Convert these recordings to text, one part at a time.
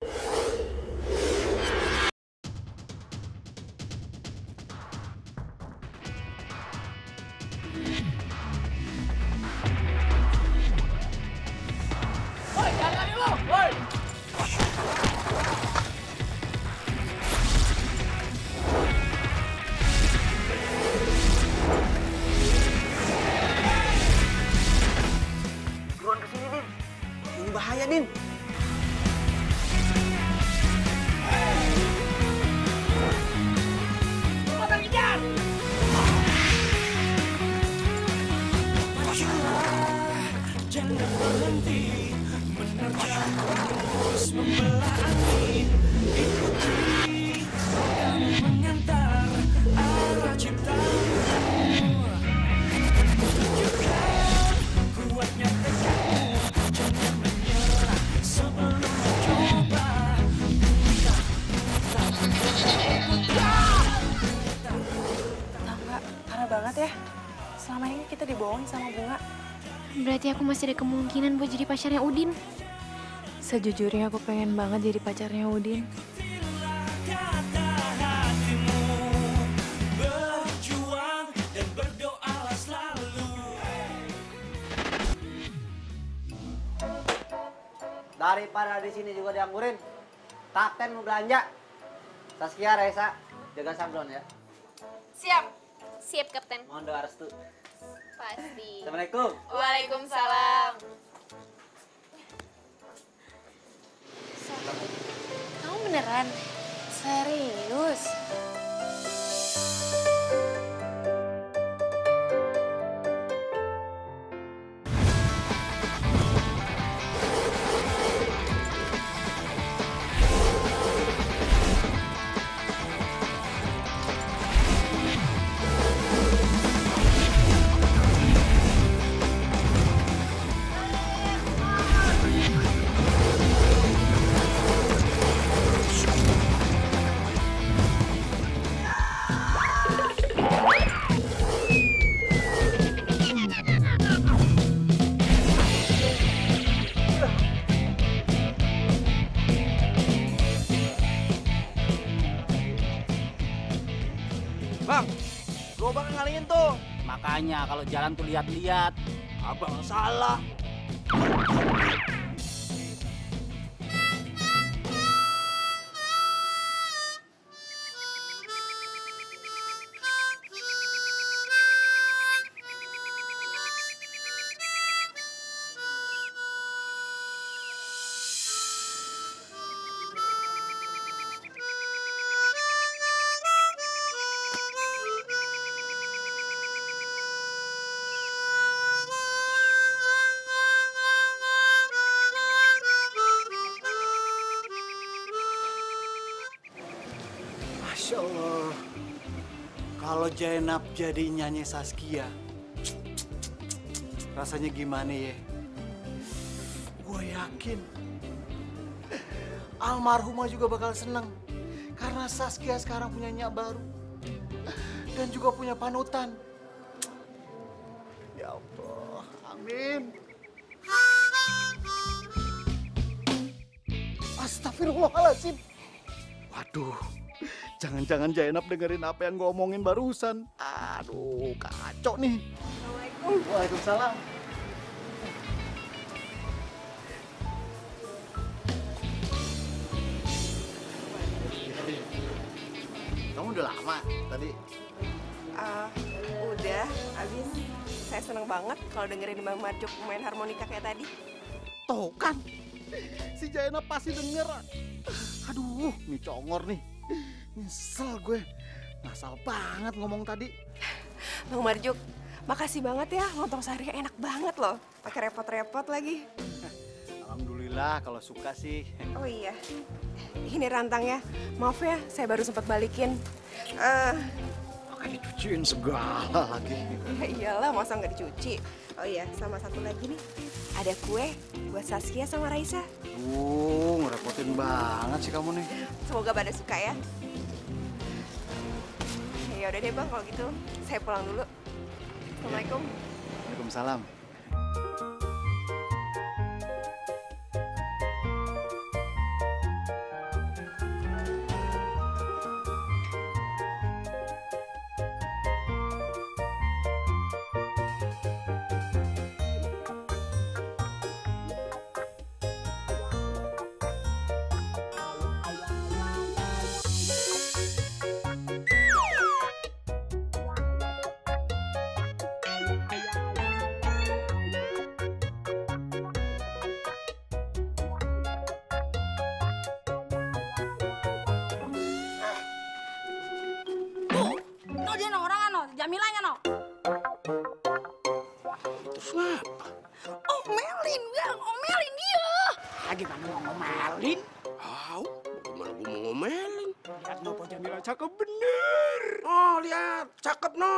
Woi, jangan lari lu! Woi! Buruan kesini, Din. Ini bahaya, Din. Cepetan kejar! Jangan berhenti menerjang terus membelah angin. Ikuti kamu mengantar arah ciptamu. Tunjukkan kuatnya tekadmu. Jangan menyerah sebelum mencoba. Tahu nggak, parah banget ya. Selama ini kita dibohongin sama Bunga. Berarti aku masih ada kemungkinan buat jadi pacarnya Udin. Sejujurnya aku pengen banget jadi pacarnya Udin. Kata hatimu, berjuang dan berdoalah selalu. Daripada di sini juga dianggurin. Kapten mau belanja. Saskia, Raisa, jaga sablon ya. Siap. Siap, Kapten. Mohon doa restu. Pasti. Assalamualaikum. Waalaikumsalam. Kamu beneran? Serius? Bang, gerobak ngalihin tuh. Makanya kalau jalan tuh lihat-lihat. Abang salah. Masya Allah, kalau Zainab jadi nyanyi Saskia, rasanya gimana ya? Gue yakin almarhumah juga bakal seneng karena Saskia sekarang punya nyak baru dan juga punya panutan. Ya Allah, amin. Astagfirullahaladzim. Waduh. Jangan-jangan Zainab dengerin apa yang gue omongin barusan. Aduh, kacau nih. Assalamualaikum. Waalaikumsalam. Kamu udah lama tadi? Udah, abis saya seneng banget kalau dengerin Bang Marjuk main harmonika kayak tadi. Tuh kan, si Zainab pasti denger. Aduh, nih congor nih. Nyesel gue, ngasal banget ngomong tadi. Bang Marjuk, makasih banget ya, lontong sari enak banget loh. Pakai repot-repot lagi. Alhamdulillah kalau suka sih. Oh iya, ini rantangnya. Maaf ya, saya baru sempat balikin. Pakai dicuciin segala lagi. Ya iyalah, masa nggak dicuci. Oh iya, sama satu lagi nih. Ada kue buat Saskia sama Raisa. Ngerepotin banget sih kamu nih. Semoga pada suka ya. Ya udah deh Bang, kalau gitu saya pulang dulu. Assalamualaikum. Waalaikumsalam. Jamilanya, no. Terus ngapa? Omelin, Bang. Omelin dia. Gimana mau ngomelin? Tahu, gimana gua mau ngomelin? Lihat no, Po Jamila cakep bener. Oh, lihat, cakep no.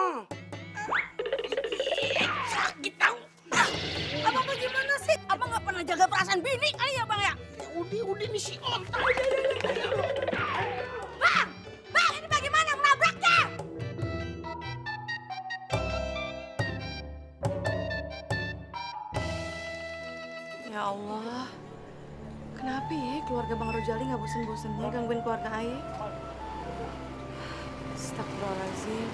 Sakit tau. Abang bagaimana sih? Abang nggak pernah jaga perasaan bini kali ya, Bang ya? Udah nih si Onta. Bang! Bang, ini bagaimana menabraknya? Ya Allah, kenapa ya keluarga Bang Rojali nggak bosen-bosennya gangguin keluarga Aye? Astagfirullahaladzim.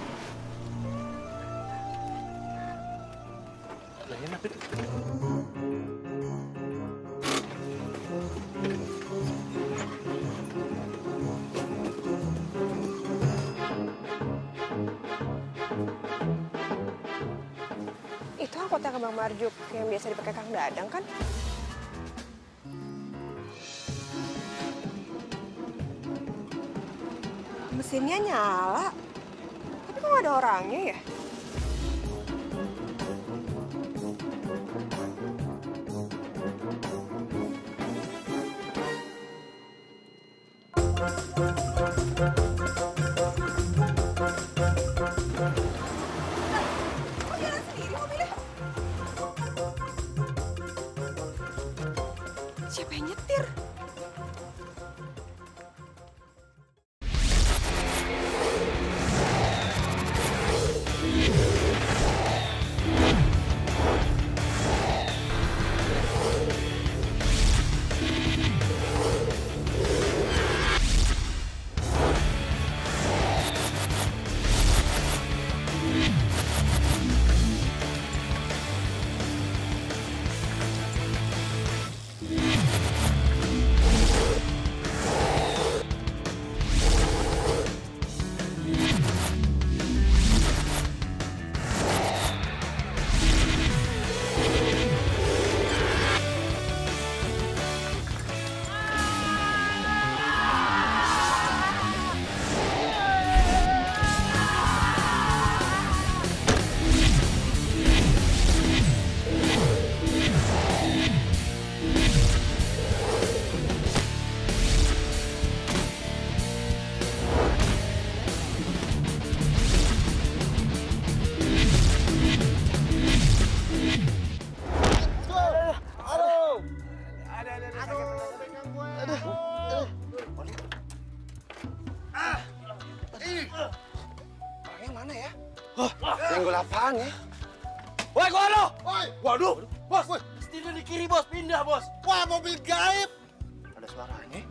Itu angkotnya ke Bang Marjuk yang biasa dipakai Kang Dadang kan? Mesinnya nyala, tapi kok nggak ada orangnya ya? Kok jalan sendiri mobilnya? Siapa yang nyetir? Orangnya mana ya? Nyenggol apaan ya? Woi, gua lo. Waduh, Bos, setirnya di kiri bos, pindah bos. wah mobil gaib. Ada suaranya.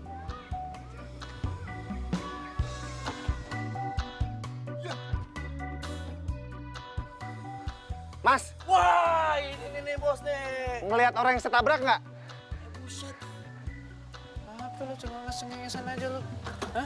Mas, Wah, ini nih bos nih. ngelihat orang yang setabrak nggak? Buset. Apa lu cuma ngesengesan aja lu? Hah?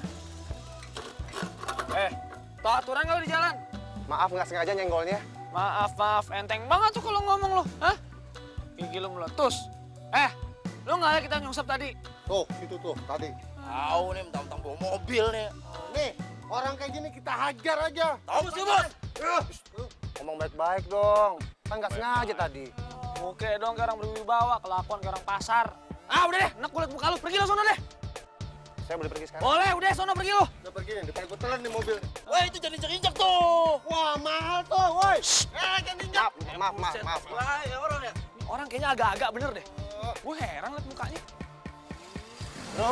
Tau aturan nggak lu di jalan? Maaf nggak sengaja nyenggolnya. Maaf, enteng banget tuh kalau ngomong lu. Hah? Gigi lu meletus. Lu nggak ada kita nyungsep tadi? Tuh, itu tuh tadi. Tahu nih, mentang-mentang bawa mobil nih. Nih, orang kayak gini kita hajar aja. Tahu sih bos? Ngomong baik-baik dong. Kan nggak sengaja tadi. Oke dong, kayak orang berwibawa, kelakuan kayak orang pasar. Ah, udah deh, enak kulit muka lu, pergi lo sono deh. Saya boleh pergi sekarang? Boleh, udah sono pergi lo. Udah pergi nih, depan gue telan nih mobil. Woi, itu jangan injek-injek tuh. Wah, mahal tuh, woi. Jangan injak. Maaf. Wah, ya orang ya. Orang kayaknya agak-agak bener deh. Gue heran liat mukanya. Bro.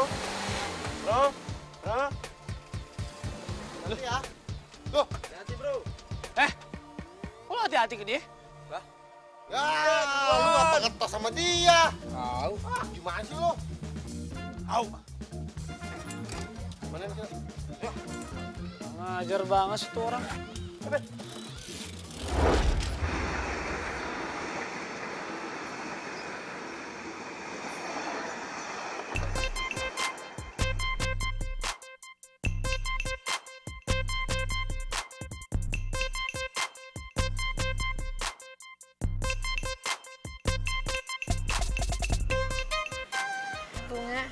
Nanti ya. Loh, hati-hati bro. Kok lo hati-hati ke dia? Ya, lu apa ngetos sama dia? Tahu. Gimana sih lo? Au. Mana nih? Ngajar banget sih tuh orang. Bunga.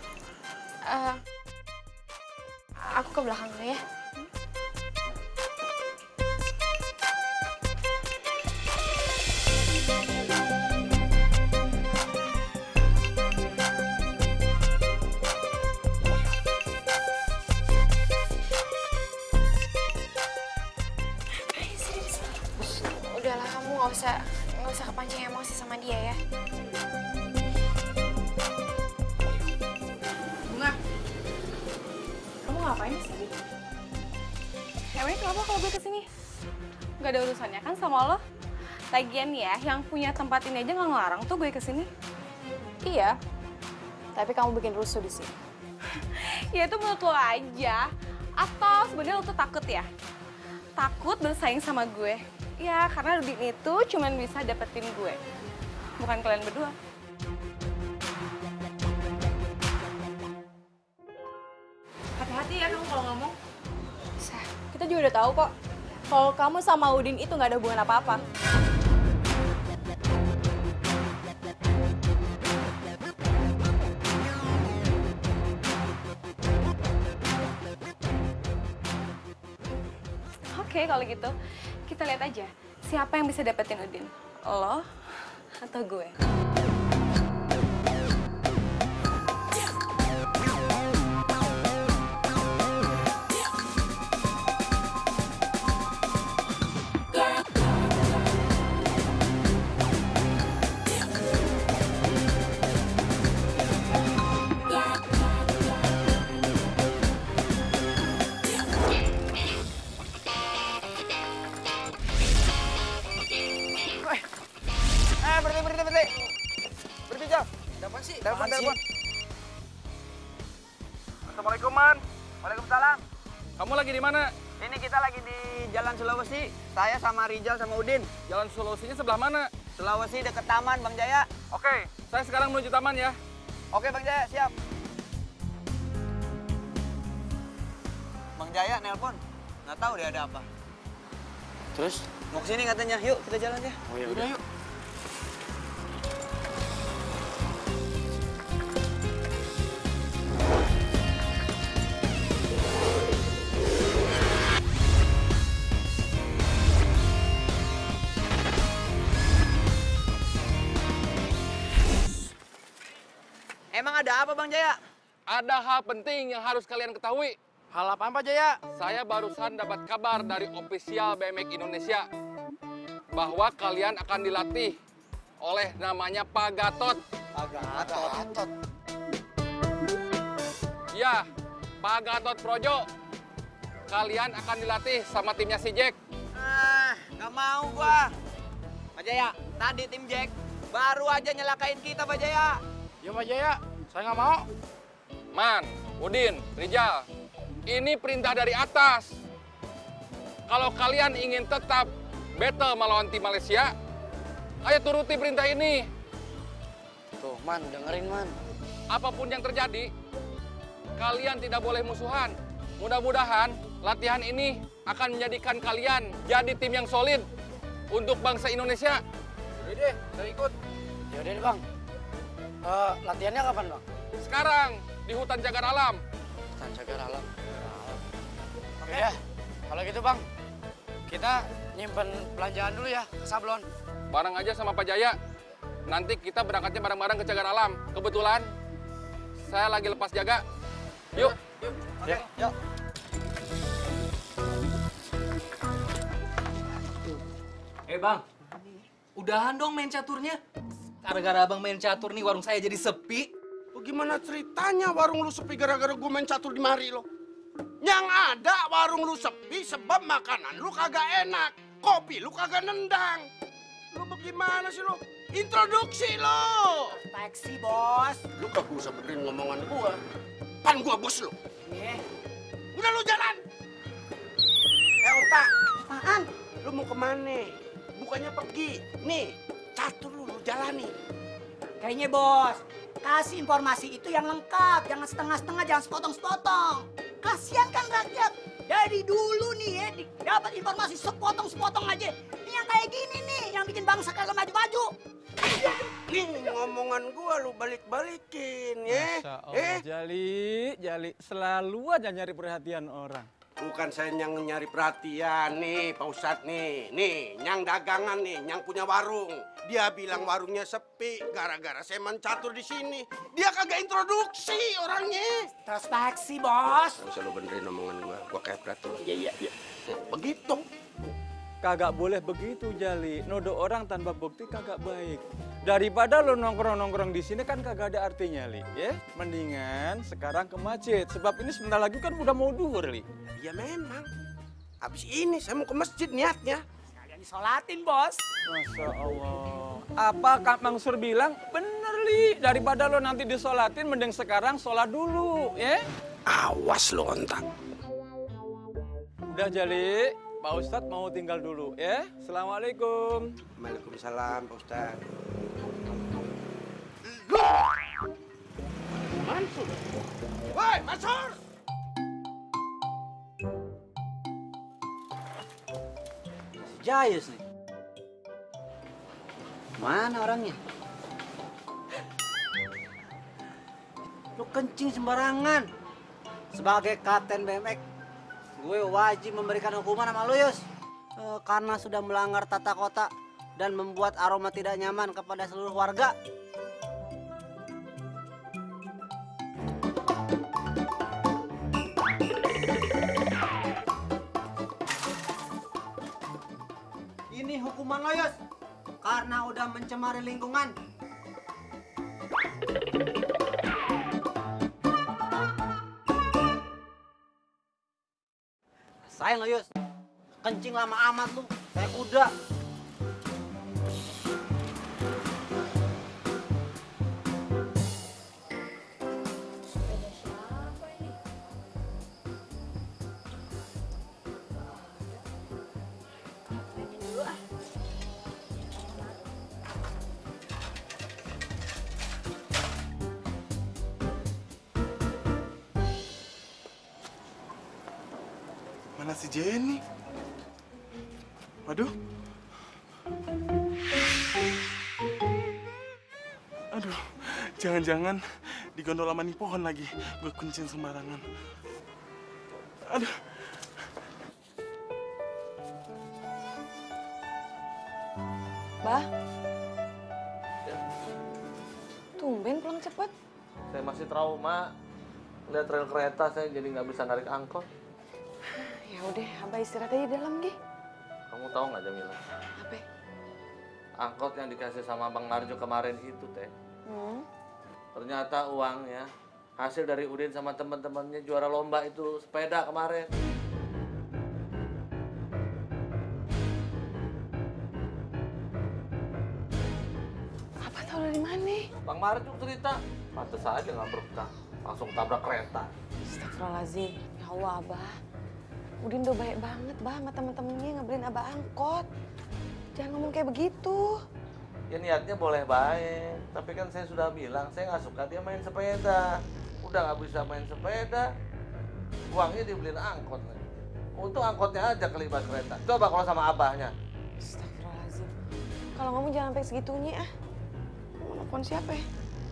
Aku ke belakang dulu ya. ngapain kesini? Emangnya kenapa kalau gue kesini? Gak ada urusannya kan sama lo? Lagian ya, yang punya tempat ini aja nggak ngelarang tuh gue kesini. Iya, tapi kamu bikin rusuh di sini. Ya itu menurut lo aja. Atau sebenarnya lo tuh takut ya? Takut bersaing sama gue. Ya karena Udin itu cuma bisa dapetin gue. Bukan kalian berdua. Hati-hati ya kamu kalau ngomong. Kita juga udah tahu kok, kalau kamu sama Udin itu nggak ada hubungan apa-apa. Oke, kalau gitu kita lihat aja siapa yang bisa dapetin Udin. Lo atau gue? Berhenti, Jal. Dapat sih? Telepon. Assalamualaikum, Man. Waalaikumsalam. Kamu lagi di mana? Ini kita lagi di Jalan Sulawesi. Saya sama Rijal sama Udin. Jalan Sulawesinya sebelah mana? Sulawesi deket taman, Bang Jaya. Oke, saya sekarang menuju taman ya. Oke, Bang Jaya, siap. Bang Jaya nelpon. Nggak tahu dia ada apa. Terus? Mau kesini katanya. Yuk, kita jalan ya. Oh ya udah yuk. Emang ada apa, Bang Jaya? Ada hal penting yang harus kalian ketahui. Hal apa, Pak Jaya? Saya barusan dapat kabar dari official BMX Indonesia bahwa kalian akan dilatih oleh namanya Pak Gatot. Pak Gatot. Ya, Pak Gatot Projo. Kalian akan dilatih sama timnya si Jack. Nggak mau gua. Pak Jaya, tadi tim Jack baru aja nyelakain kita, Pak Jaya. Ya Pak Jaya, saya nggak mau. Man, Udin, Rijal, ini perintah dari atas. Kalau kalian ingin tetap battle melawan tim Malaysia, ayo turuti perintah ini. Tuh, Man, dengerin, Man. Apapun yang terjadi, kalian tidak boleh musuhan. Mudah-mudahan latihan ini akan menjadikan kalian jadi tim yang solid untuk bangsa Indonesia. Udah deh, udah ikut. Ya udah deh, Bang. Latihannya kapan, Bang? Sekarang di hutan Cagar Alam. Hutan Cagar Alam. Oke ya, kalau gitu Bang, kita nyimpen belanjaan dulu ya ke Sablon. Bareng aja sama Pak Jaya. Nanti kita berangkatnya bareng-bareng ke Cagar Alam. Kebetulan saya lagi lepas jaga. Yuk. Oke, yuk. Bang, udahan dong main caturnya. Gara-gara abang main catur nih warung saya jadi sepi. Bagaimana ceritanya warung lu sepi gara-gara gue main catur di mari lo? Yang ada warung lu sepi sebab makanan lu kagak enak. Kopi lu kagak nendang. Lu bagaimana sih lu? Introduksi lo. Taksi, Bos. Lu kagak usah benerin ngomongan gua. Pan gua bos lu. Udah lu jalan. Ota. Apaan? Lu mau kemana? Bukannya pergi. Nih, catur lu jalani. Kayaknya, Bos. Kasih informasi itu yang lengkap. Jangan setengah-setengah, jangan sepotong-sepotong. Kasihan kan rakyat. Dari dulu nih ya, dapat informasi sepotong-sepotong aja. Ini yang kayak gini nih, yang bikin bangsa kagak maju-maju. Nih, ngomongan gua lu balik-balikin ya. Masya Allah, Jali, selalu aja nyari perhatian orang. Bukan saya yang nyari perhatian nih, Pak Ustadz nih. Nih, yang dagangan nih, yang punya warung. Dia bilang warungnya sepi gara-gara saya main catur di sini. Dia kagak introduksi orangnya. Introspeksi, Bos. Gak usah lu benerin omongan gua kayak peraturan. Iya. Begitu. Kagak boleh begitu, Jali. Nodo orang tanpa bukti kagak baik. Daripada lo nongkrong-nongkrong di sini kan kagak ada artinya, Li. Ya, mendingan sekarang ke masjid. Sebab ini sebentar lagi kan udah mau duhur, Li. Ya memang. Habis ini saya mau ke masjid niatnya. Sekalian disolatin, Bos. Masya Allah. Apa Kak Mansur bilang? Bener, Li. Daripada lo nanti disolatin, mending sekarang sholat dulu, ya. Awas lo ontak. Udah, Jali. Pak Ustadz mau tinggal dulu, ya. Assalamualaikum. Waalaikumsalam, Pak Ustadz. Mansur. Woi, Mansur! Jayus nih. Mana orangnya? Lu kencing sembarangan. Sebagai kapten BMX, gue wajib memberikan hukuman sama lu, Yus. Karena sudah melanggar tata kota dan membuat aroma tidak nyaman kepada seluruh warga. Ini hukuman lo, Yus. Karena udah mencemari lingkungan. Sayang lo, Yus. Kencing lama amat lu, kayak kuda. Mana si Jenny? Waduh. Aduh, jangan-jangan digondol sama nih pohon lagi. Gue kencing sembarangan. Aduh. Bah, tumben pulang cepet. Saya masih trauma. Lihat rel kereta, saya jadi nggak bisa narik angkot. Ya udah, Abah istirahat aja di dalam, Gi. Kamu tahu nggak, Jamila? Apa? Angkot yang dikasih sama Bang Marjo kemarin itu, Teh. Ternyata uangnya hasil dari Udin sama teman-temannya juara lomba itu sepeda kemarin. Apa tahu dari mana? Bang Marjo cerita, pantes aja nggak berkah, langsung tabrak kereta. Astagfirullahaladzim. Ya Allah, Abah. Udin udah baik banget, Bah, sama temen-temennya ngebeliin Abah angkot. Jangan ngomong kayak begitu. Ya niatnya boleh baik, tapi kan saya sudah bilang saya nggak suka dia main sepeda. Udah nggak bisa main sepeda, uangnya dibeliin angkot. Untung angkotnya aja kelibas kereta. Coba kalau sama abahnya. Astagfirullahaladzim. Kalau ngomong jangan sampai segitunya, ah. Mau nelfon siapa ya?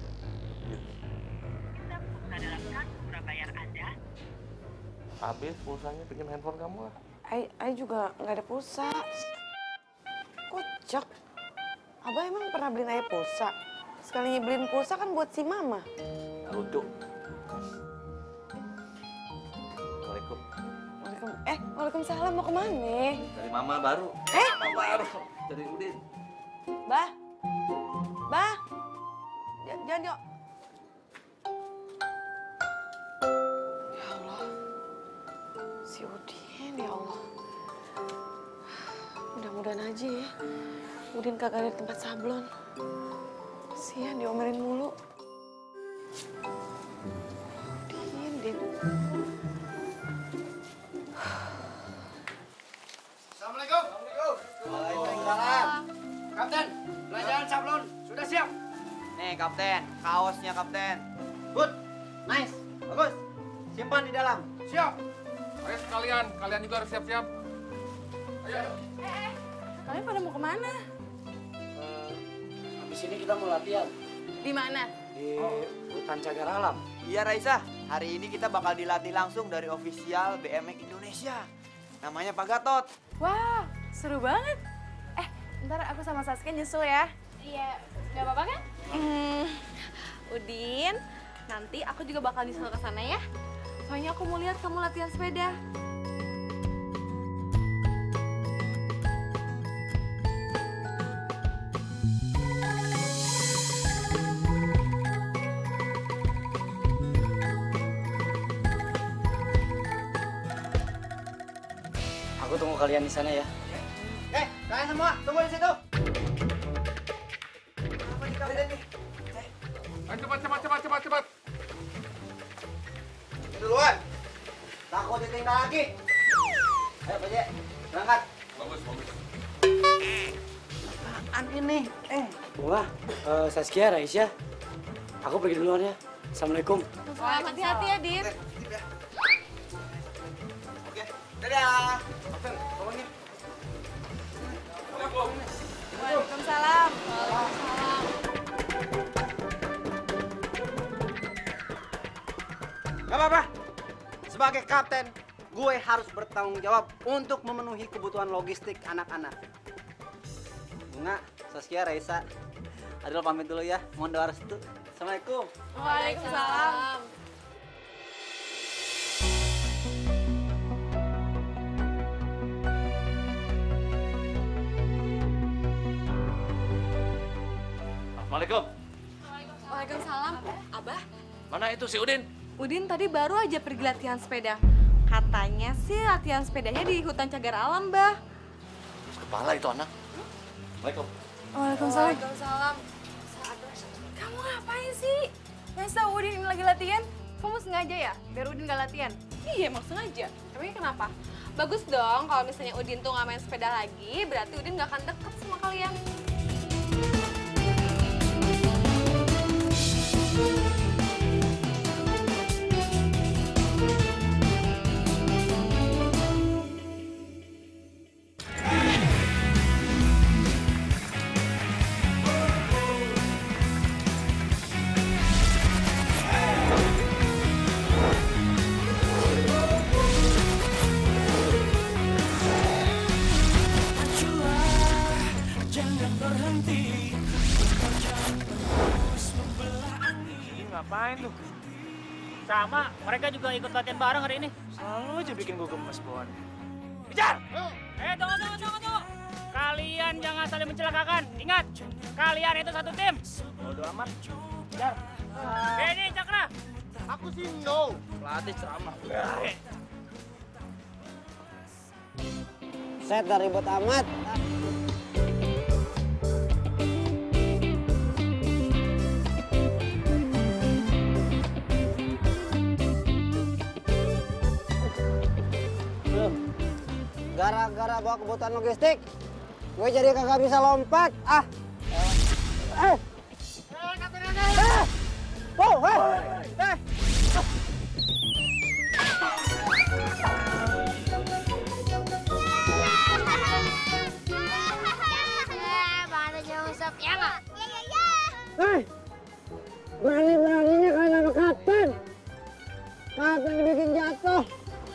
Habis pulsanya, bikin handphone kamu lah. Ai juga nggak ada pulsa. Kocak. Abah emang pernah beliin Ai pulsa? Sekalinya beliin pulsa kan buat si Mama. Lucu. Waalaikum. Waalaikumsalam. Mau kemana? Dari Mama baru. Mama baru. Dari Udin. Bah. Jangan yuk. Ya Allah. Si Udin, ya Allah. Mudah-mudahan aja ya. Udin kagak ada di tempat sablon. Kasihan diomelin mulu. Udin. Assalamualaikum. Waalaikumsalam. Kapten, belanjaan sablon sudah siap. Nih, Kapten. Kaosnya, Kapten. Good. Nice. Bagus. Simpan di dalam. Siap. Ayo sekalian, kalian juga harus siap-siap. Ayo. Kalian pada mau kemana? Habis ini kita mau latihan. Di mana? Di hutan cagar alam. Iya, Raisa. Hari ini kita bakal dilatih langsung dari ofisial BMX Indonesia. Namanya Pak Gatot. Wah, seru banget. Ntar aku sama Saskia nyusul ya. Iya, nggak apa-apa kan? Udin, nanti aku juga bakal nyusul ke sana ya. Soalnya aku mau lihat kamu latihan sepeda. Aku tunggu kalian di sana ya. Kalian semua tunggu di situ. Cepat. Duluan. Takut ditinggal lagi. Ayo, Pak Jaya, berangkat. Bagus. Apaan ini? Wah, Saskia, Raisya. Aku pergi duluan ya. Assalamualaikum. Hati-hati ya, Dit. Oke, dadah. Kapten, tolongin. Waalaikumsalam. Gak apa-apa. Sebagai kapten, gue harus bertanggung jawab untuk memenuhi kebutuhan logistik anak-anak. Bunga, Saskia, Raisa, Adil pamit dulu ya. Mohon doa restu. Assalamualaikum. Waalaikumsalam. Assalamualaikum. Waalaikumsalam. Abah, Mana itu si Udin? Udin tadi baru aja pergi latihan sepeda. Katanya sih latihan sepedanya di hutan cagar alam, Bah. Terus kepala itu anak. Assalamualaikum. Waalaikumsalam. Kamu ngapain sih? Masa Udin ini lagi latihan? Kamu sengaja ya? Biar Udin gak latihan? Iya, emang sengaja. Tapi kenapa? Bagus dong kalau misalnya Udin tuh gak main sepeda lagi, berarti Udin gak akan deket sama kalian. Jangan berhenti. Ngapain tuh? Sama, mereka juga ikut latihan bareng hari ini. Selalu aja bikin gue gemes bawaannya. Kejar! Tunggu. Kalian jangan saling mencelakakan. Ingat, kalian itu satu tim. Bodo amat. Kejar. Ini Cakra. Aku sih no. Pelatih ceramah. Set dari ribet amat. Gara-gara bawa kebutuhan logistik, gue jadi kagak bisa lompat. Berani-beraninya kalian sama kapten. Kapten dibikin jatuh.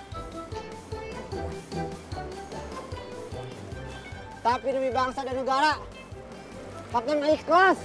Tapi demi bangsa dan negara, kapten gak ikhlas.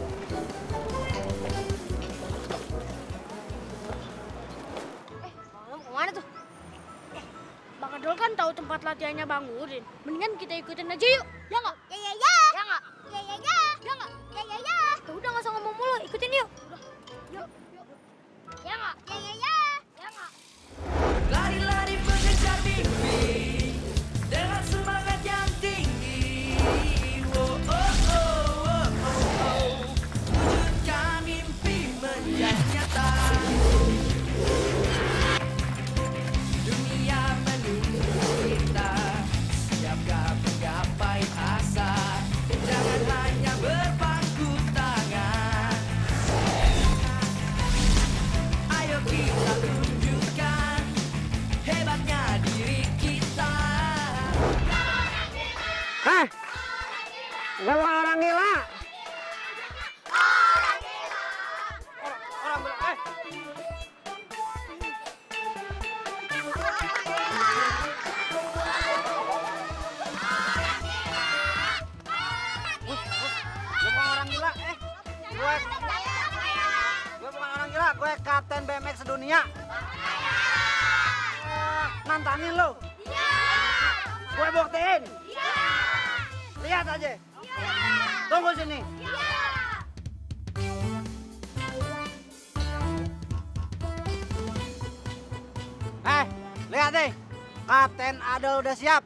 Malam kemana tuh? Bang Adol kan tahu tempat latihannya Bang Udin. Mendingan kita ikutin aja yuk. Ya nggak? Ya. Ya nggak? Ya. Ya nggak? Ya. Ya udah nggak usah ngomong mulu, ikutin yuk. Udah. Yuk. Ya nggak? Ya. Ya nggak? Lari-lari mengejar mimpi dengan semangat yang tinggi. Wujudkan mimpi menjadi nyata. Dunia menunggu kita. Siapkah menggapai asa? Jangan hanya berpangku tangan. Ayo kita tunjukkan hebatnya diri kita. Gue bukan orang gila. Orang bilang, Gue bukan orang gila. Gue bukan orang gila. Gue kapten BMX sedunia. Nantangin lu. Gue buktiin. Lihat aja. Tunggu sini. Lihat deh. Kapten Adel udah siap.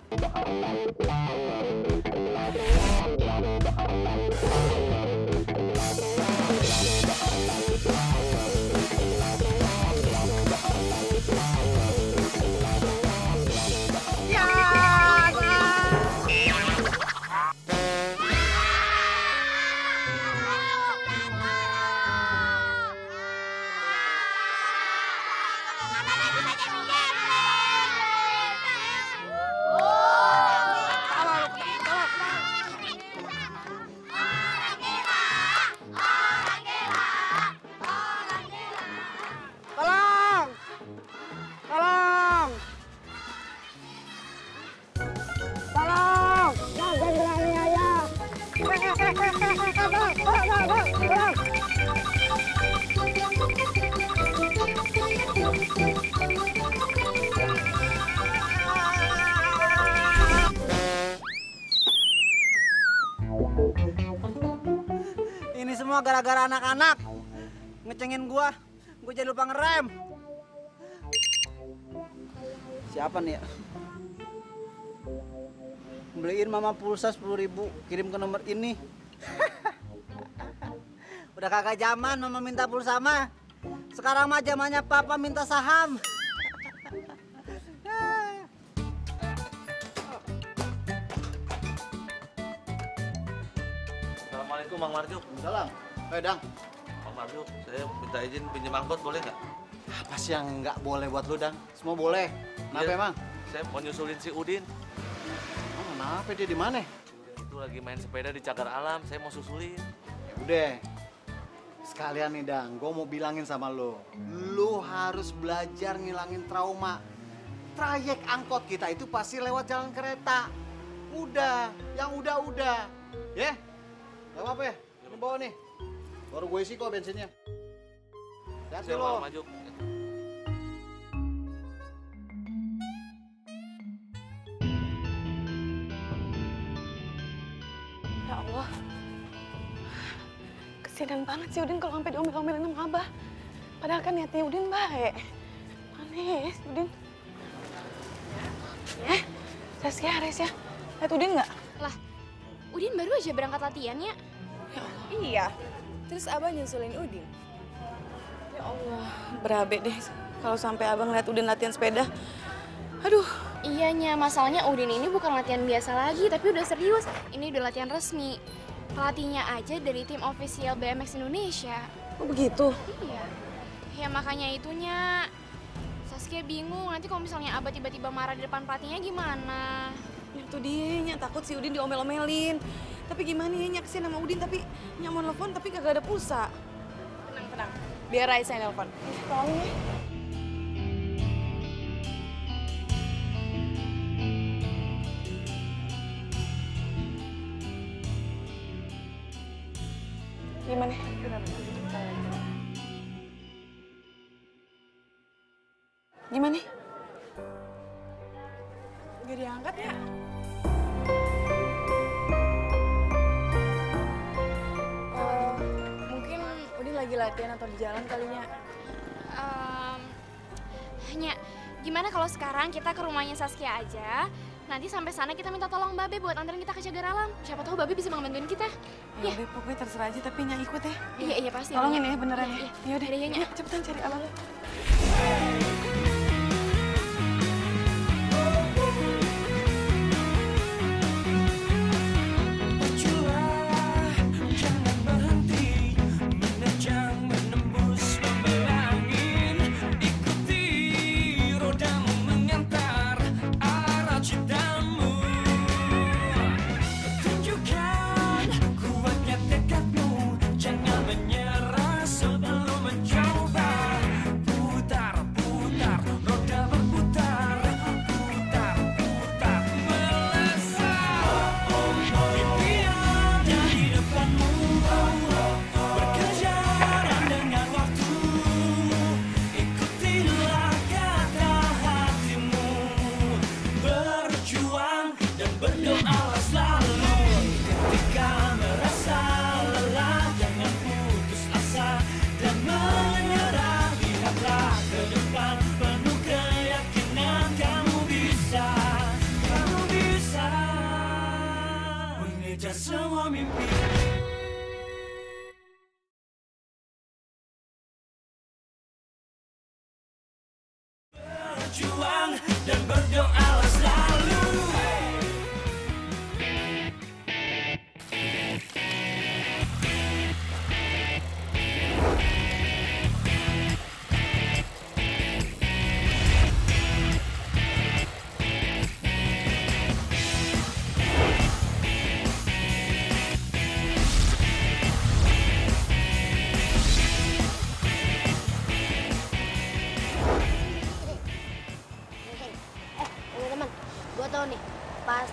Ini semua gara-gara anak-anak ngecengin gua jadi lupa ngerem. Siapa nih ya? Beliin mama pulsa 10.000, kirim ke nomor ini. Udah kagak zaman mama minta pulsa mah. Sekarang mah zamannya papa minta saham. Assalamualaikum Bang Marjuk. Salam. Dang. Bang Marjuk, saya minta izin pinjam angkot boleh nggak? Apa sih yang nggak boleh buat lu, Dang? Semua boleh. Kenapa emang? Saya mau nyusulin si Udin. Oh, kenapa dia di mana? Itu lagi main sepeda di Cagar Alam, saya mau susulin. Ya udah. Sekalian nih, Dang, gue mau bilangin sama lu. Lu harus belajar ngilangin trauma. Trayek angkot kita itu pasti lewat jalan kereta. Udah, yang udah. Ya? Gak apa-apa ya? Ini bawa nih. Baru gue isi kok bensinnya. Hati-hati lo. Maju. Ya Allah. Kesian banget sih Udin kalau sampai diomel-omelin sama Abah. Padahal kan niatnya Udin baik. Manis, Udin. Saskia, Ares ya. Lihat Udin nggak? Lah, Udin baru aja berangkat latihannya. Ya Allah. Iya. Terus Abah nyusulin Udin. Ya Allah, berabe deh kalau sampai Abang lihat Udin latihan sepeda. Aduh. Iyanya, masalahnya Udin ini bukan latihan biasa lagi, tapi udah serius. Ini udah latihan resmi. Pelatihnya aja dari tim official BMX Indonesia. Oh begitu? Iya. Ya makanya itunya. Saskia bingung, nanti kalau misalnya Abah tiba-tiba marah di depan pelatihnya gimana? Itu dia, takut si Udin diomel-omelin. Tapi gimana ya, kesian sama Udin, tapi Nyak mau nelfon tapi kagak ada pulsa. Tenang. Biar Raisa yang nelfon. Tolong ya. Gimana? Gimana? Gak diangkat ya? Mungkin Udin lagi latihan atau di jalan kalinya. Nya, gimana kalau sekarang kita ke rumahnya Saskia aja? Nanti sampai sana kita minta tolong Babe buat anterin kita ke Cagar Alam. Siapa tahu Babe bisa bantuin kita. Ya udah, pokoknya terserah aja, tapi Nya ikut ya. Iya pasti. Tolongin ya, beneran ya. Ya udah, Nya. Cepetan cari Alam. Jangan menyerah sebelum mencoba. Putar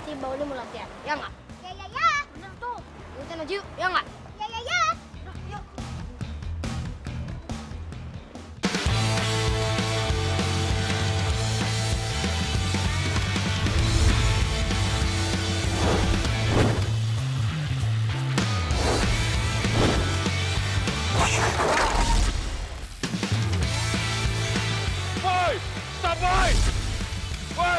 pasti Bang Udin mau latihan, ya nggak? Ya. Bener tuh. Ikutin aja yuk, ya nggak? Ya. Yuk. Boy! Stop, boy! Boy!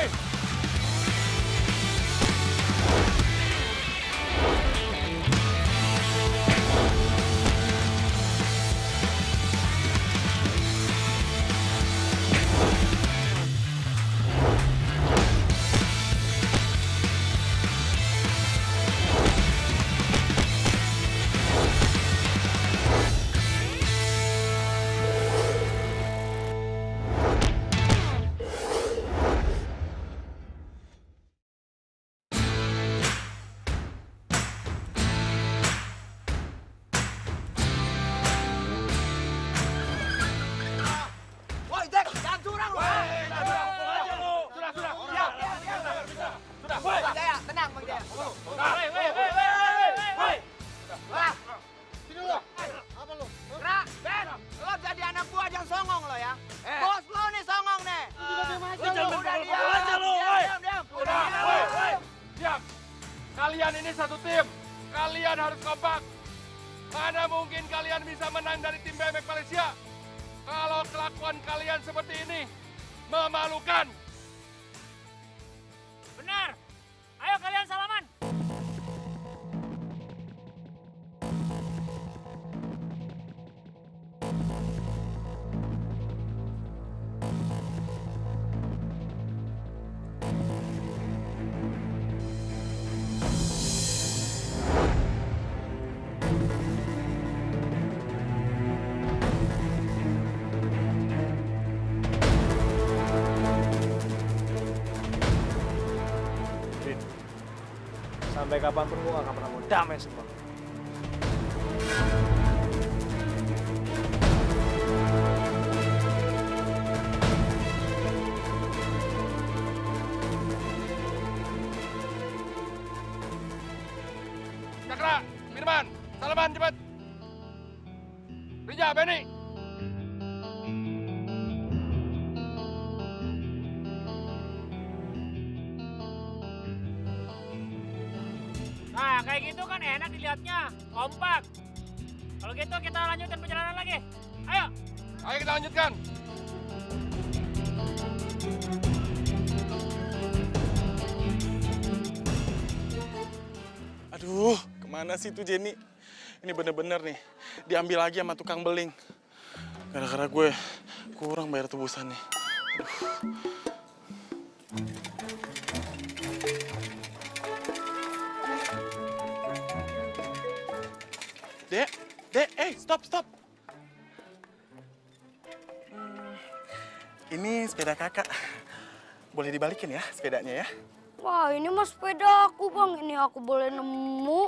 Woi, Jack, jangan curang lu. Sudah. Bang Jaya, tenang Bang Jaya. Wah. Sini lu. Apa lu? Ra, Ben, lo jadi anak gua jangan songong lo ya. Bos lo nih songong nih. Diam. Diam. Kalian ini satu tim. Kalian harus kompak. Mana mungkin kalian bisa menang dari tim BMX Malaysia? Kalau kelakuan kalian seperti ini, memalukan. Benar. Ayo kalian salaman. Sampai kapanpun gue gak akan pernah mau damai sama lo. Cakra, Firman, salaman cepat. Rija, Benny. Nah, kayak gitu kan enak dilihatnya, kompak. Kalau gitu kita lanjutin perjalanan lagi. Ayo. Ayo kita lanjutkan. Aduh, kemana sih tuh Jenny? Ini bener-bener nih, diambil lagi sama tukang beling. Gara-gara gue kurang bayar tebusannya. Dek, stop. Ini sepeda kakak. Boleh dibalikin ya sepedanya ya? Wah, ini mah sepeda aku, Bang. Ini aku boleh nemu.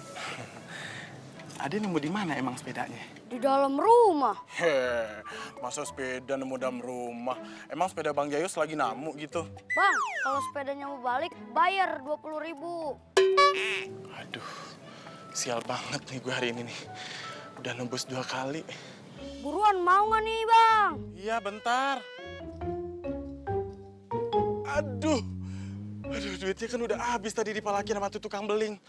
Ade nemu di mana emang sepedanya? Di dalam rumah. Masa sepeda nemu dalam rumah? Emang sepeda Bang Jayus lagi namu gitu? Bang, kalau sepedanya mau balik, bayar 20.000. Aduh, sial banget nih gue hari ini nih. Udah nembus 2 kali. Buruan mau nggak nih, Bang? Iya, bentar. Aduh, duitnya kan udah habis tadi dipalakin sama tuh tukang beling.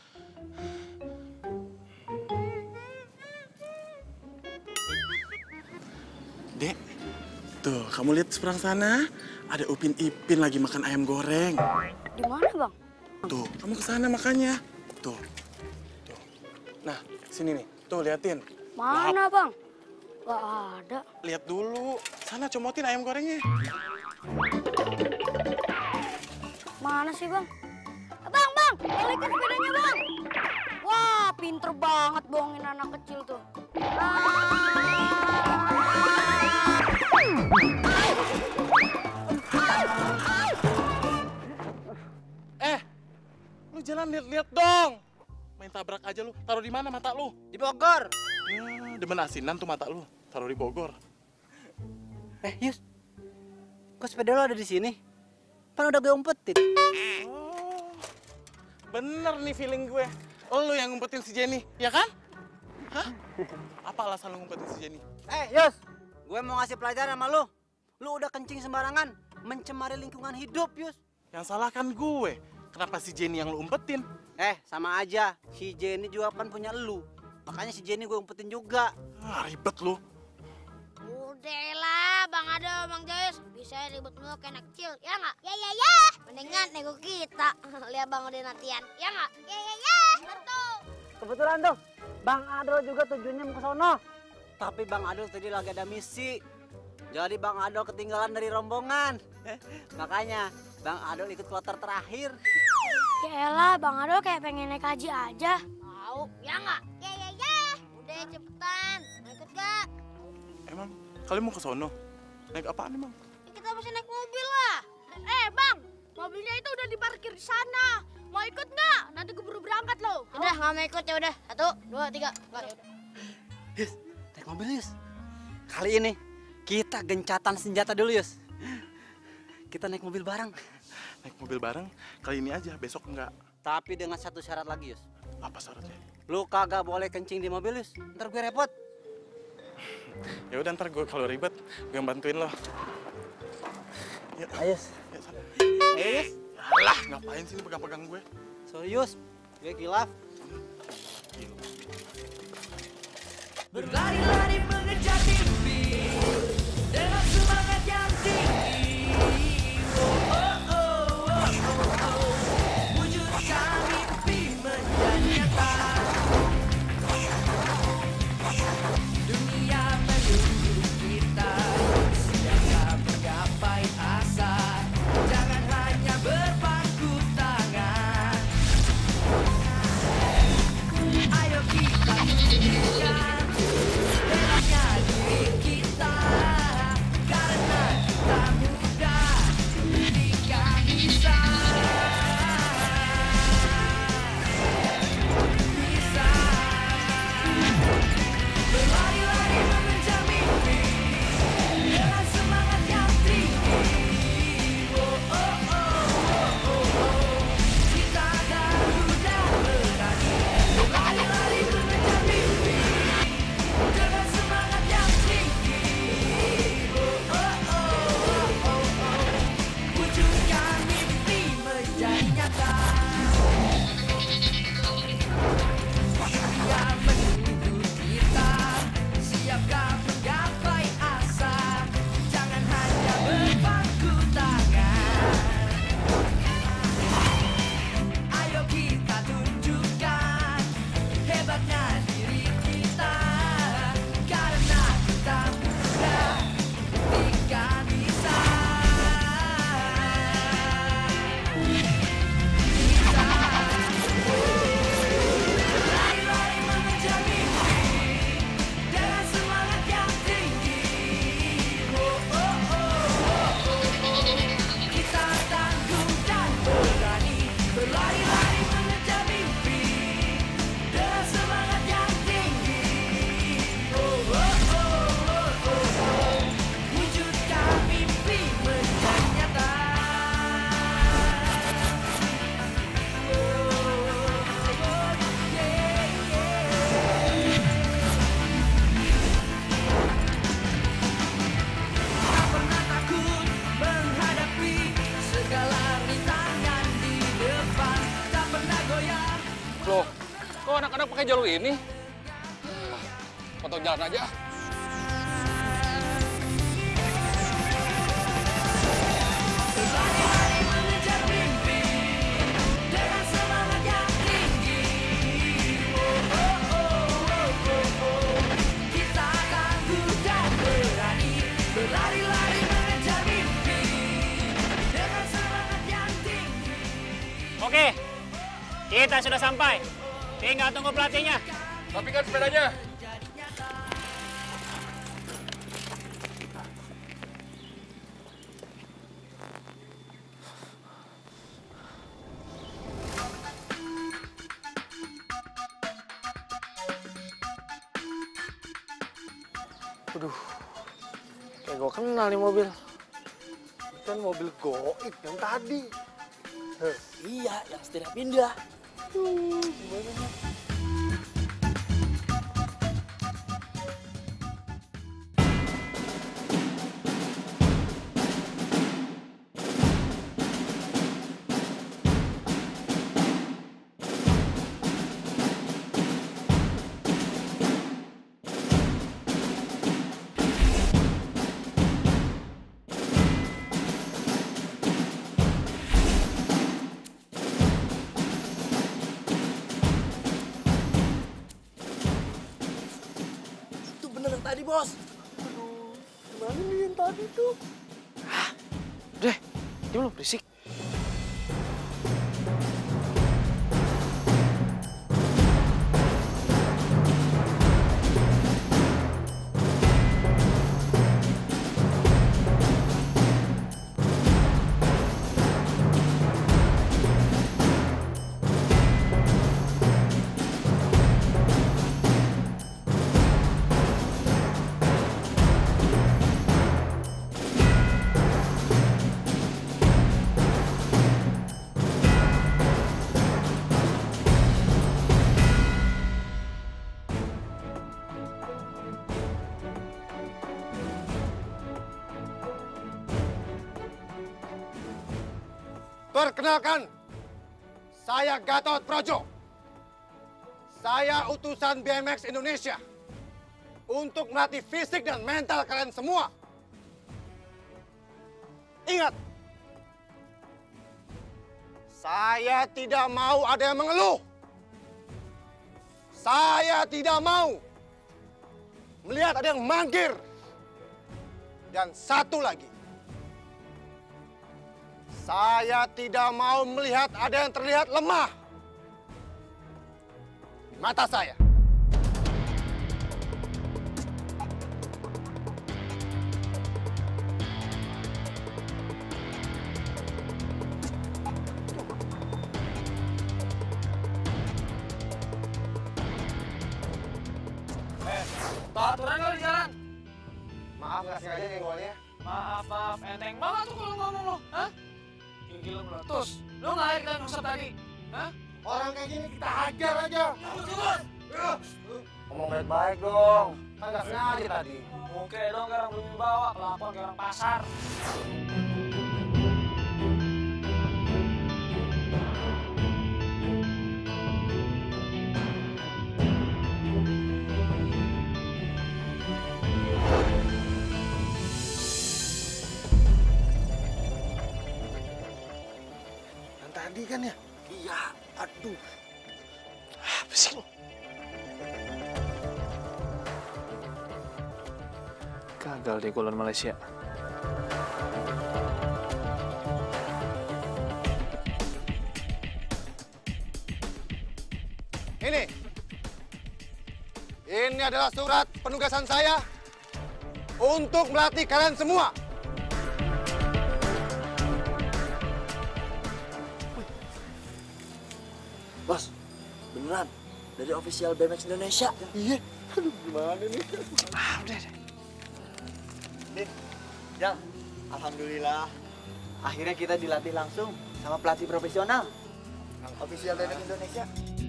Dek, tuh kamu lihat seberang sana, ada Upin Ipin lagi makan ayam goreng. Di mana, Bang? Tuh, kamu ke sana makanya. Tuh. Nah, sini nih. Tuh, liatin. Mana, Bang? Gak ada. Lihat dulu. Sana comotin ayam gorengnya. Mana sih, Bang? Bang! Balikin sepedanya, Bang! Wah, pinter banget bohongin anak kecil tuh. Lu jalan lihat-lihat dong. Main tabrak aja lu. Taruh di mana mata lu? Di Bogor. Ya, demen asinan tuh mata lu. Taruh di Bogor. Yus, kok sepeda lo ada di sini? Kan udah gue umpetin. Bener nih feeling gue. Lo yang ngumpetin si Jenny, ya kan? Hah? Apa alasan lo ngumpetin si Jenny? Yus, gue mau ngasih pelajaran sama lu. Lu udah kencing sembarangan, mencemari lingkungan hidup, Yus. Yang salah kan gue. Kenapa si Jenny yang lo umpetin? Sama aja. Si Jenny juga kan punya lu. Makanya si Jenny gue umpetin juga. Ribet lu. Udahlah, Bang Ado, Bang Jayus. Bisa ribut mulu kayak anak kecil, ya nggak? Ya. Mendingan nego kita. Lihat Bang Ado latihan, ya nggak? Ya. Bener tuh. Kebetulan tuh, Bang Adol juga tujuannya mau ke sono. Tapi Bang Adol tadi lagi ada misi. Jadi Bang Adol ketinggalan dari rombongan. Makanya Bang Adol ikut kloter terakhir. Ya elah, Bang Ado kayak pengen naik haji aja. Mau, ya nggak? Ya. Udah cepetan, mau ikut gak? Emang kalian mau ke sono? Naik apaan emang? Ya, kita mesti naik mobil lah. Bang, mobilnya itu udah diparkir di sana. Mau ikut nggak? Nanti keburu berangkat loh. Udah, nggak mau ikut ya udah. 1, 2, 3. Nggak, ya udah. Yus, naik mobil Yus. Kali ini kita gencatan senjata dulu Yus. Kita naik mobil bareng. Naik mobil bareng kali ini aja, besok enggak. Tapi dengan satu syarat lagi Yus. Apa syaratnya? Lu kagak boleh kencing di mobil Yus. Ntar gue repot. Ya udah ntar gue kalau ribet gue yang bantuin lo. Ya. Ayo. Yus. Alah, ngapain sih ini pegang-pegang gue? Serius, gue kilaf. Berlari-lari mengejar mimpi dengan semangat yang tinggi. Wujudkan mimpi menjadi nyata. Dunia menunggu kita, siapkah menggapai asa. Jangan hanya berpangku tangan. Ayo kita tunjukkan hebatnya diri kita, karena kita muda, kita bisa. Berlari-lari mengejar mimpi dengan semangat yang tinggi. Kita garuda berani. Berlari-lari mengejar mimpi dengan semangat yang tinggi. Wujudkan mimpi menjadi nyata. Dunia menunggu kita, siapkah menggapai asa. Jangan hanya berpangku tangan. Ayo kita tunjukkan hebatnya diri kita, karena kita muda, kita bisa. Lari-lari mengejar mimpi dengan semangat yang tinggi. Kita tangguh dan berani. Berlari-lari mengejar mimpi dengan semangat yang tinggi. Wujudkan mimpi menjadi nyata. Tak pernah takut menghadapi segala rintangan di depan. Tak pernah goyah. Loh, kok anak-anak pakai jalur ini? Potong jalan aja. Berlari-lari mengejar mimpi dengan semangat yang tinggi. Kita tangguh dan berani. Berlari-lari mengejar mimpi dengan semangat yang tinggi. Oke, kita sudah sampai. Tinggal tunggu pelatihnya. Rapikan sepedanya. Aduh, kayak gue kenal nih mobil. Kan mobil goib yang tadi. Iya, yang setia pindah. Itu bener yang tadi, Bos. Aduh, gimana nih yang tadi tuh? Udah, dia belum berisik. Perkenalkan, saya Gatot Projo. Saya utusan BMX Indonesia untuk melatih fisik dan mental kalian semua. Ingat, saya tidak mau ada yang mengeluh. Saya tidak mau melihat ada yang mangkir. Dan satu lagi, saya tidak mau melihat ada yang terlihat lemah di mata saya. Aturan kali di jalan. Maaf, nggak sengaja nyenggolnya. Maaf, enteng banget tuh kalau ngomong lo, hah? Gigi lo meletus. Lo nggak air kan ngusap tadi, hah? Orang kayak gini kita hajar aja. Ngomong baik-baik dong. Kan nggak sengaja tadi. Oke dong, kayak orang belum bawa, pelapor kayak orang pasar. Tadi kan ya? Iya, aduh. Apa sih lo? Gagal deh golon Malaysia. Ini adalah surat penugasan saya untuk melatih kalian semua. Bos, beneran dari official BMX Indonesia. Iya, aduh gimana nih? Udah deh. Nih, Jal, alhamdulillah. Akhirnya kita dilatih langsung sama pelatih profesional. Official BMX Indonesia.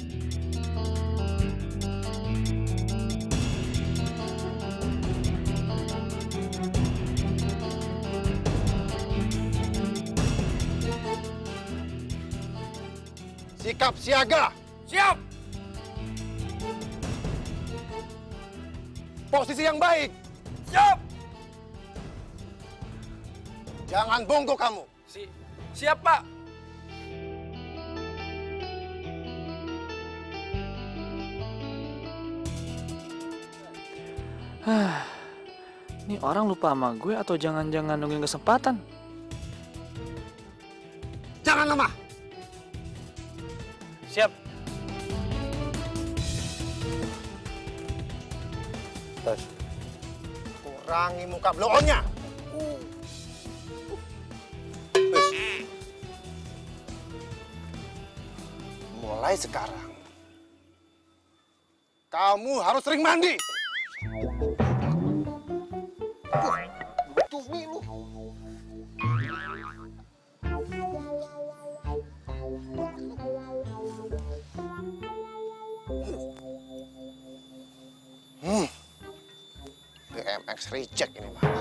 Sikap siaga. Siap. Posisi yang baik. Siap. Jangan bongkok kamu. Siap, Pak. Ini orang lupa sama gue atau jangan-jangan nungguin kesempatan? Jangan lemah. Siap. Terus. Kurangi muka bloonnya. Mulai sekarang, kamu harus sering mandi. Tumi lu. BMX reject ini mah.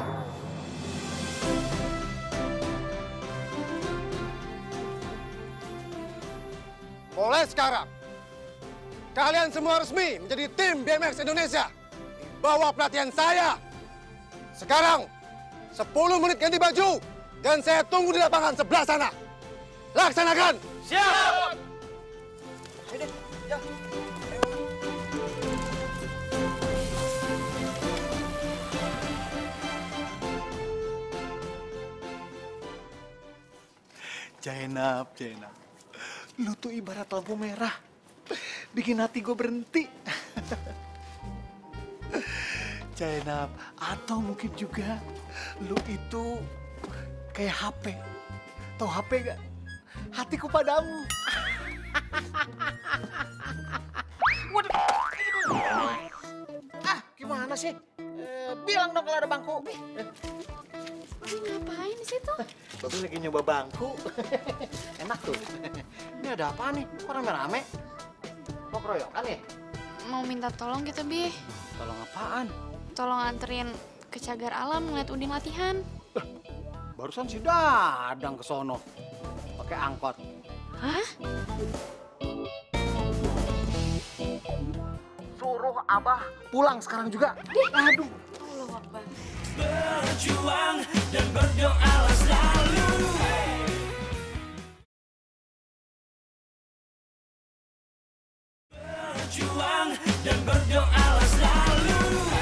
Mulai sekarang, kalian semua resmi menjadi tim BMX Indonesia di bawah pelatihan saya. Sekarang, 10 menit ganti baju dan saya tunggu di lapangan sebelah sana. Laksanakan! Siap! Jainab, lu tuh ibarat lampu merah, bikin hati gue berhenti. Jainab, atau mungkin juga lu itu kayak HP. Tahu HP gak? Hatiku padamu. Gimana sih? Bilang dong kalau ada bangku. Ngapain di situ? Babi lagi nyoba bangku. Enak tuh. Ini ada apa nih? Kok rame-rame? Mau keroyokan ya? Mau minta tolong gitu, Bi. Tolong apaan? Tolong anterin ke Cagar Alam ngeliat Udin latihan. Barusan si Dadang ke sono. Pakai angkot. Hah? Suruh Abah pulang sekarang juga. Aduh. Berjuang dan berdoalah selalu. Berjuang dan berdoalah selalu.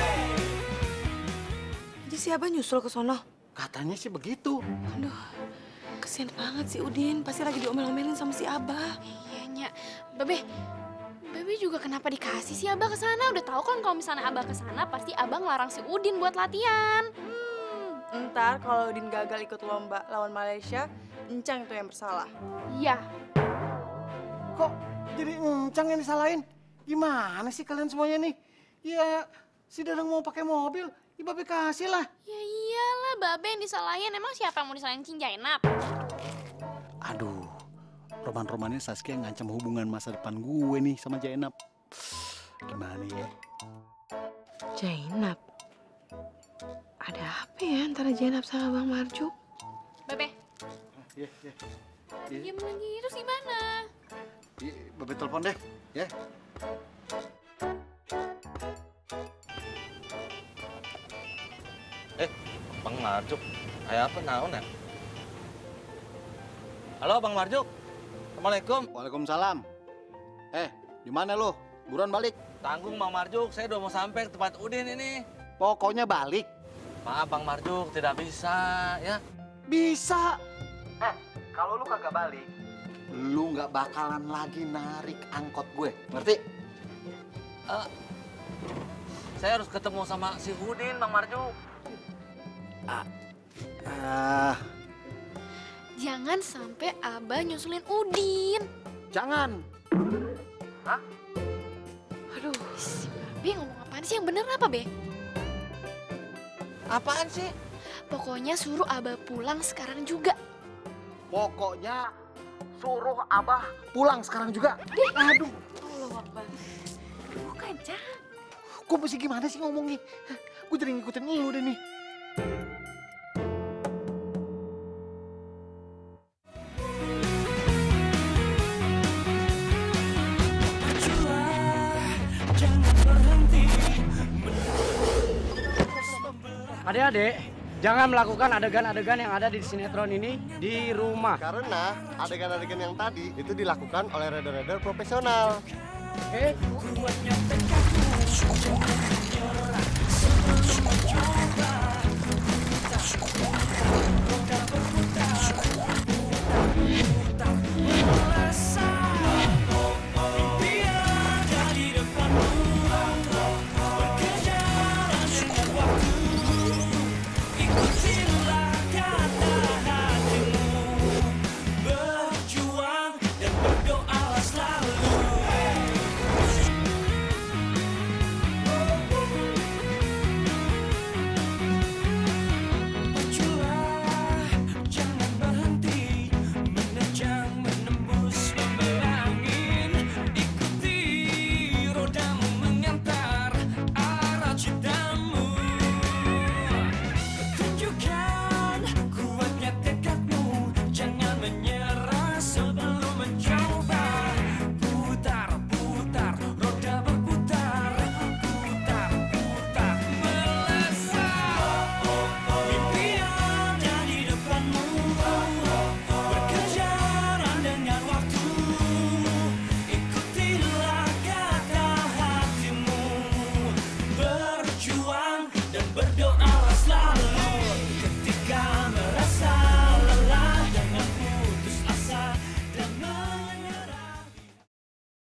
Jadi si Abah nyusul ke sono? Katanya sih begitu. Aduh, kesian banget si Udin. Pasti lagi diomel-omelin sama si Abah. Iya, Nya. Babe juga kenapa dikasih sih Abah ke sana? Udah tahu kan kalau misalnya Abah ke sana pasti Abah ngelarang si Udin buat latihan. Ntar kalau Udin gagal ikut lomba lawan Malaysia, Encang itu yang bersalah. Iya. Kok jadi Encang yang disalahin? Gimana sih kalian semuanya nih? Ya, si Dadang mau pakai mobil, ya Babe kasih lah. Ya iyalah, Babe yang disalahin. Emang siapa yang mau disalahin Cing Jainab? Aduh, roman-romannya Saskia ngancam hubungan masa depan gue nih sama Jainab. Gimana ya? Jainab? Ada apa ya antara Jainab sama Bang Marjuk? Babe. Iya. Diam lagi, terus gimana? Babe telepon deh, ya. Bang Marjuk, kayak apa naon ya? Halo Bang Marjuk. Assalamualaikum. Waalaikumsalam. Di mana lo? Buruan balik. Tanggung Bang Marjuk, saya udah mau sampai ke tempat Udin ini. Pokoknya balik. Maaf Bang Marjuk, tidak bisa ya. Bisa. Kalau lu kagak balik, lu nggak bakalan lagi narik angkot gue. Ngerti? Saya harus ketemu sama si Udin Bang Marjuk. Jangan sampai Abah nyusulin Udin. Jangan. Hah? Aduh, si Babe ngomong apaan sih? Yang bener apa, Be? Apaan sih? Pokoknya suruh Abah pulang sekarang juga. Pokoknya suruh Abah pulang sekarang juga. Aduh. Allah Akbar. Bukan, Cang. Gue mesti gimana sih ngomongnya? Gue jadi ngikutin lu deh nih. Adik-adik, jangan melakukan adegan-adegan yang ada di sinetron ini di rumah. Karena adegan-adegan yang tadi itu dilakukan oleh rider-rider profesional. Oke?